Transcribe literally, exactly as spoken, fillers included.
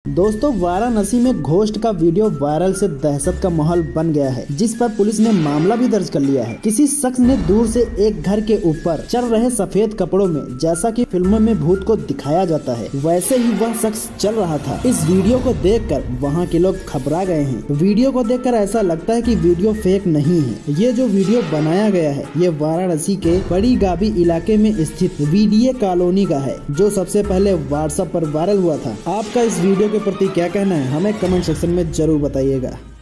दोस्तों, वाराणसी में घोस्ट का वीडियो वायरल से दहशत का माहौल बन गया है, जिस पर पुलिस ने मामला भी दर्ज कर लिया है। किसी शख्स ने दूर से एक घर के ऊपर चल रहे सफेद कपड़ों में, जैसा कि फिल्मों में भूत को दिखाया जाता है, वैसे ही वह शख्स चल रहा था। इस वीडियो को देखकर वहां के लोग घबरा गए हैं। वीडियो को देखकर ऐसा लगता है कि वीडियो फेक नहीं है। ये जो वीडियो बनाया गया है, ये वाराणसी के बड़ी गाबी इलाके में स्थित वीडीए कॉलोनी का है, जो सबसे पहले व्हाट्सएप पर वायरल हुआ था। आपका इस वीडियो के प्रति क्या कहना है, हमें कमेंट सेक्शन में जरूर बताइएगा।